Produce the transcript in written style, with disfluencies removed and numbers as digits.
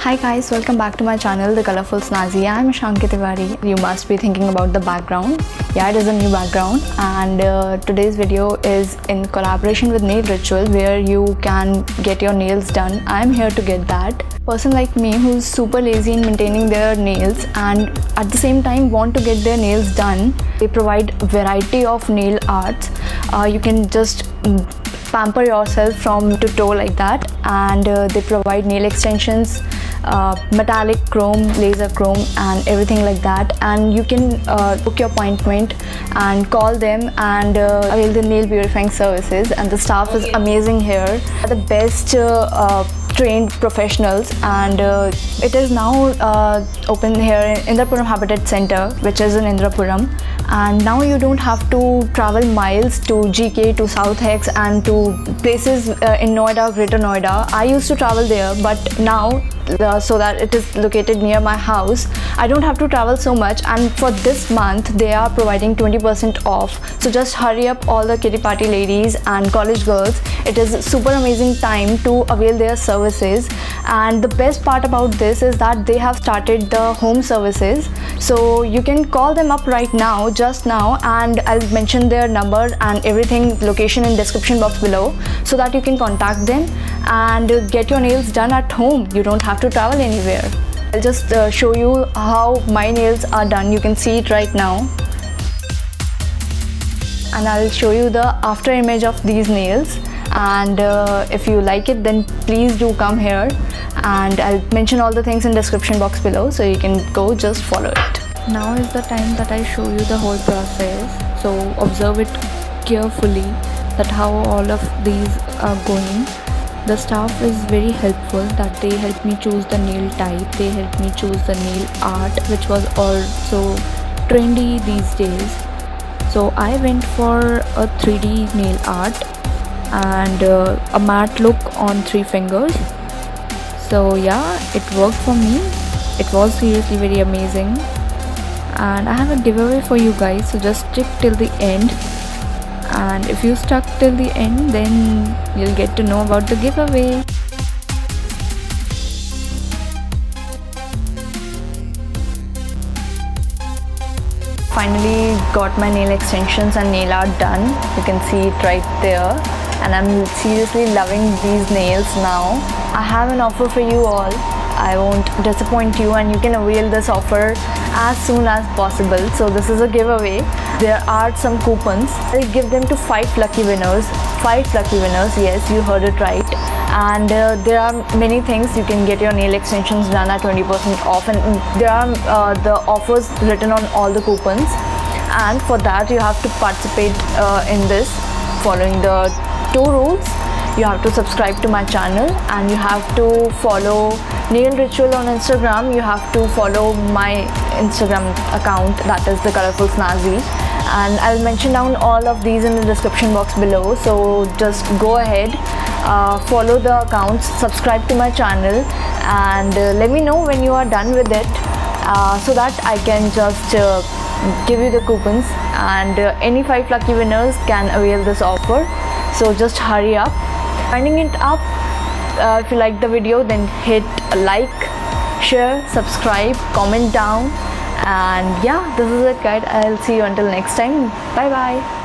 Hi guys, welcome back to my channel, The Colorful Snazzy. I'm Ishanki Tiwari. You must be thinking about the background. Yeah, it is a new background, and today's video is in collaboration with Nail Ritual, where you can get your nails done. I'm here to get that. Person like me who's super lazy in maintaining their nails and at the same time want to get their nails done. They provide variety of nail arts. You can just pamper yourself from to toe like that, and they provide nail extensions, metallic chrome, laser chrome and everything like that. And you can book your appointment and call them and avail the nail purifying services, and the staff is amazing here. The best trained professionals, and it is now open here in Indirapuram Habitat Centre, which is in Indirapuram. And now you don't have to travel miles to GK, to South Hex and to places in Noida, Greater Noida. I used to travel there, but now so that it is located near my house, I don't have to travel so much. And for this month they are providing 20% off, so just hurry up all the kitty party ladies and college girls. It is super amazing time to avail their services. And the best part about this is that they have started the home services, so you can call them up right now, just now, and I'll mention their number and everything, location in description box below, so that you can contact them and get your nails done at home. You don't have to travel anywhere. I'll just show you how my nails are done. You can see it right now, and I'll show you the after image of these nails. And if you like it, then please do come here, and I'll mention all the things in description box below, so you can go just follow it. Now is the time that I show you the whole process, so observe it carefully, that how all of these are going. The staff is very helpful, that they helped me choose the nail type, they helped me choose the nail art, which was also trendy these days. So I went for a 3D nail art and a matte look on 3 fingers. So yeah, it worked for me. It was seriously very amazing, and I have a giveaway for you guys, so just stick till the end. And if you stuck till the end, then you'll get to know about the giveaway. Finally got my nail extensions and nail art done. You can see it right there, and I'm seriously loving these nails now. I have an offer for you all. I won't disappoint you, and you can avail this offer as soon as possible. So this is a giveaway. There are some coupons. I'll give them to 5 lucky winners. 5 lucky winners, yes, you heard it right. And there are many things. You can get your nail extensions done at 20% off, and there are the offers written on all the coupons. And for that you have to participate in this, following the 2 rules. You have to subscribe to my channel, and you have to follow Nail Ritual on Instagram. You have to follow my Instagram account, that is The Colorful Snazzy, and I'll mention down all of these in the description box below. So just go ahead, follow the accounts, subscribe to my channel, and let me know when you are done with it, so that I can just give you the coupons, and any 5 lucky winners can avail this offer. So just hurry up. Winding it up, if you like the video, then hit like, share, subscribe, comment down, and yeah, this is it guys. I'll see you until next time. Bye bye.